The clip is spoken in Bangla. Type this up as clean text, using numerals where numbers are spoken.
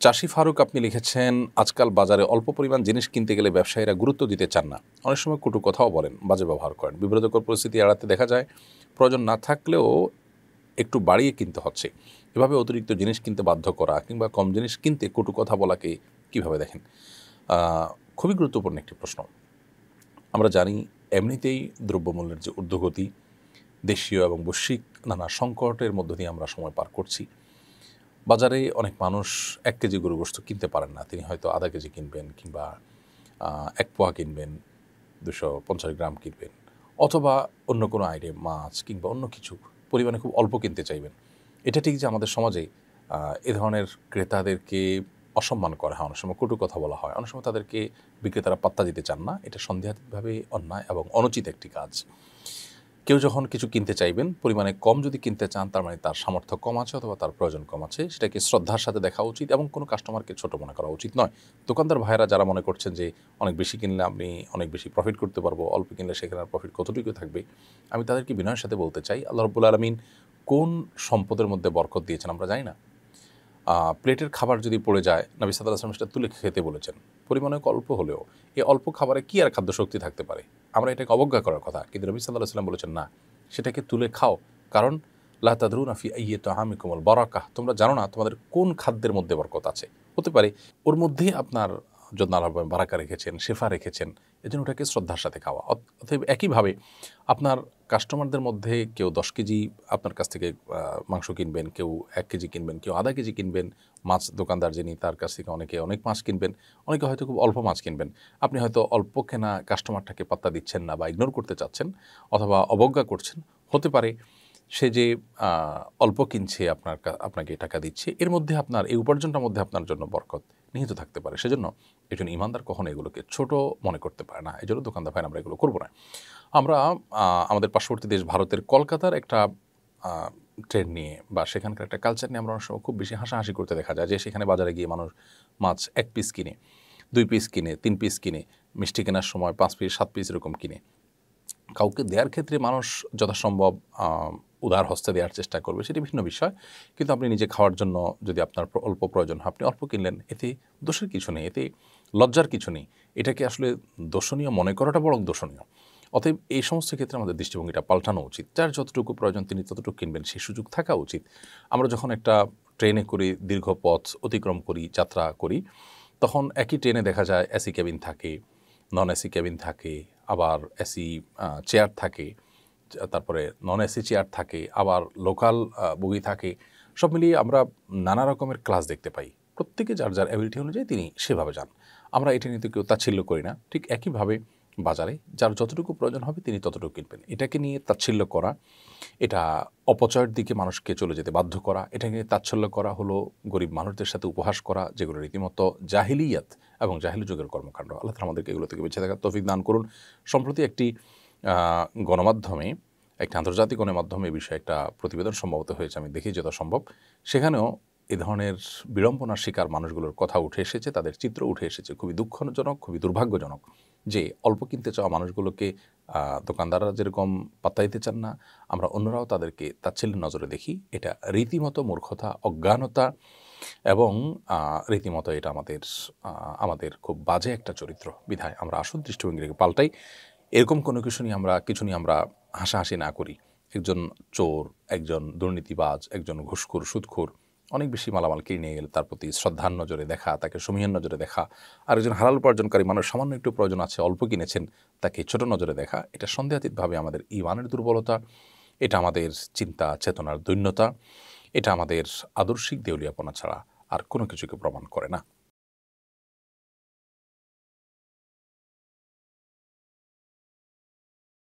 চাষি ফারুক আপনি লিখেছেন, আজকাল বাজারে অল্প পরিমাণ জিনিস কিনতে গেলে ব্যবসায়ীরা গুরুত্ব দিতে চান না। অনেক সময় কটু কথাও বলেন, বাজে ব্যবহার করেন। বিব্রতকর পরিস্থিতি এড়াতে দেখা যায় প্রয়োজন না থাকলেও একটু বাড়িয়ে কিনতে হচ্ছে। এভাবে অতিরিক্ত জিনিস কিনতে বাধ্য করা কিংবা কম জিনিস কিনতে কটু কথা বলাকে কীভাবে দেখেন? খুবই গুরুত্বপূর্ণ একটি প্রশ্ন। আমরা জানি এমনিতেই দ্রব্যমূল্যের যে ঊর্ধ্বগতি, দেশীয় এবং বৈশ্বিক নানা সংকটের মধ্য দিয়ে আমরা সময় পার করছি। বাজারে অনেক মানুষ 1 কেজি গরু গোশত কিনতে পারেন না। তিনি হয়তো আধা কেজি কিনবেন কিংবা 1 পোয়া কিনবেন, 250 গ্রাম কিনবেন, অথবা অন্য কোনো আইটেম মাছ কিংবা অন্য কিছু পরিমাণে খুব অল্প কিনতে চাইবেন। এটা ঠিক যে আমাদের সমাজে এ ধরনের ক্রেতাদেরকে অসম্মান করা হয়, অনেক সময় কটু কথা বলা হয়, অনেক সময় তাদেরকে বিক্রেতারা পাত্তা দিতে চান না। এটা সন্দেহাতীতভাবে অন্যায় এবং অনুচিত একটি কাজ। কেউ যখন কিছু কিনতে চাইবেন, পরিমাণে কম যদি কিনতে চান, তার মানে তার সামর্থ্য কম আছে অথবা তার প্রয়োজন কম আছে। সেটাকে শ্রদ্ধার সাথে দেখা উচিত এবং কোনো কাস্টমারকে ছোট মনে করা উচিত নয়। দোকানদার ভাইয়েরা যারা মনে করছেন যে অনেক বেশি কিনলে আমি অনেক বেশি প্রফিট করতে পারবো, অল্প কিনলে সেখানে আর প্রফিট কতটুকু থাকবে, আমি তাদেরকে বিনয়ের সাথে বলতে চাই, আল্লাহ রাব্বুল আলামিন কোন সম্পদের মধ্যে বরকত দিয়েছেন আমরা জানি না। প্লেটের খাবার যদি পড়ে যায়, নবী সাল্লাল্লাহু আলাইহি ওয়াসাল্লাম সেটা তুলে খেতে বলেছেন। পরিমাণে অল্প হলেও এই অল্প খাবারে কি আর খাদ্য শক্তি থাকতে পারে? আমরা এটাকে অবজ্ঞা করার কথা, কিন্তু নবী সাল্লাল্লাহু আলাইহি ওয়াসাল্লাম বলেছেন না, সেটাকে তুলে খাও। কারণ লা তাদরুনা ফি আইয়্যি তাআমিকুমুল বারাকাহ, তোমরা জানো না তোমাদের কোন খাদ্যের মধ্যে বরকত আছে। হতে পারে ওর মধ্যেই আপনার জন্য আল্লাহ বারাকা রেখেছেন, শেফা রেখেছেন, এজন্য ওটাকে শ্রদ্ধার সাথে খাওয়া। অতএব একইভাবে আপনার কাস্টমারদের মধ্যে কেউ 10 কেজি আপনার কাছ থেকে মাংস কিনবেন, কেউ 1 কেজি কিনবেন, কেউ আধা কেজি কিনবেন। মাছ দোকানদার যিনি, তার কাছ থেকে অনেকে অনেক মাছ কিনবেন, অনেকে হয়তো খুব অল্প মাছ কিনবেন। আপনি হয়তো অল্প কেনা কাস্টমারটাকে পাত্তা দিচ্ছেন না বা ইগনোর করতে চাচ্ছেন অথবা অবজ্ঞা করছেন। হতে পারে সে যে অল্প কিনছে আপনাকে টাকা দিচ্ছে, এর মধ্যে আপনার এই উপার্জনটার মধ্যে আপনার জন্য বরকত নিহিত থাকতে পারে। সেজন্য একজন ইমানদার কখনো এগুলোকে ছোট মনে করতে পারে না। এজন্য দোকানদার ভাই আমরা এগুলো করব না। আমরা আমাদের পার্শ্ববর্তী দেশ ভারতের কলকাতার একটা ট্রেন্ড নিয়ে বা সেখানকার একটা কালচার নিয়ে আমরা অনেক সময় খুব বেশি হাসাহাসি করতে দেখা যায় যে সেখানে বাজারে গিয়ে মানুষ মাছ 1 পিস কিনে, 2 পিস কিনে, 3 পিস কিনে, মিষ্টি কেনার সময় 5 পিস 7 পিস এরকম কিনে। কাউকে দেওয়ার ক্ষেত্রে মানুষ যথাসম্ভব উদার হস্তে দেওয়ার চেষ্টা করবে, সেটি ভিন্ন বিষয়। কিন্তু আপনি নিজে খাওয়ার জন্য যদি আপনার অল্প প্রয়োজন হয়, আপনি অল্প কিনলেন, এতে দোষের কিছু নেই, এতে লজ্জার কিছু নেই। এটাকে আসলে দোষণীয় মনে করাটা বরং দোষণীয়। অতএব এই সমস্ত ক্ষেত্রে আমাদের দৃষ্টিভঙ্গিটা পাল্টানো উচিত। যার যতটুকু প্রয়োজন তিনি ততটুকু কিনবেন, সেই সুযোগ থাকা উচিত। আমরা যখন একটা ট্রেনে করে দীর্ঘ পথ অতিক্রম করি, যাত্রা করি, তখন একই ট্রেনে দেখা যায় এসি কেবিন থাকে, নন এসি কেবিন থাকে, আবার এসি চেয়ার থাকে, তারপরে নন এসি চেয়ার থাকে, আবার লোকাল বগি থাকে। সব মিলিয়ে আমরা নানা রকমের ক্লাস দেখতে পাই। প্রত্যেকে যার যার অ্যাবিলিটি অনুযায়ী তিনি সেভাবে যান। আমরা এটা নিয়ে তো কেউ তাচ্ছিল্য করি না। ঠিক একইভাবে বাজারে যার যতটুকু প্রয়োজন হবে তিনি ততটুকু কিনবেন। এটাকে নিয়ে তাচ্ছিল্য করা, এটা অপচয়ের দিকে মানুষকে চলে যেতে বাধ্য করা, এটাকে নিয়ে তাচ্ছিল্য করা হলো গরিব মানুষদের সাথে উপহাস করা, যেগুলো রীতিমতো জাহিলিয়াত এবং জাহিলি যুগের কর্মকাণ্ড। আল্লাহ তাআলা আমাদেরকে এগুলো থেকে বেঁচে থাকার তৌফিক দান করুন। সম্প্রতি একটি গণমাধ্যমে, একটা আন্তর্জাতিক গণমাধ্যমে এই বিষয়ে একটা প্রতিবেদন সম্ভবত হয়েছে, আমি দেখি যত সম্ভব। সেখানেও এ ধরনের বিড়ম্বনার শিকার মানুষগুলোর কথা উঠে এসেছে, তাদের চিত্র উঠে এসেছে। খুবই দুঃখজনক, খুবই দুর্ভাগ্যজনক যে অল্প কিনতে চাওয়া মানুষগুলোকে দোকানদাররা যেরকম পাত্তা দিতে চান না, আমরা অন্যরাও তাদেরকে তাচ্ছিল্যের নজরে দেখি। এটা রীতিমতো মূর্খতা, অজ্ঞানতা এবং রীতিমতো এটা আমাদের খুব বাজে একটা চরিত্র। বিধায় আমরা আসল দৃষ্টিভঙ্গিকে পাল্টাই। এরকম কোনো কিছু নিয়ে আমরা হাসাহাসি না করি। একজন চোর, একজন দুর্নীতিবাজ, একজন ঘুষখোর, সুদখোর অনেক বেশি মালামাল কিনে নিয়ে গেলে তার প্রতি শ্রদ্ধার নজরে দেখা, তাকে সমীহের নজরে দেখা। আর একজন হালাল উপার্জনকারী মানুষ, সামান্য একটু প্রয়োজন আছে, অল্প কিনেছেন, তাকে ছোট নজরে দেখা। এটা সন্দেহাতীতভাবে আমাদের ঈমানের দুর্বলতা, এটা আমাদের চিন্তা চেতনার দৈন্যতা, এটা আমাদের আদর্শিক দেউলিয়াপনা ছাড়া আর কোনো কিছুকে প্রমাণ করে না।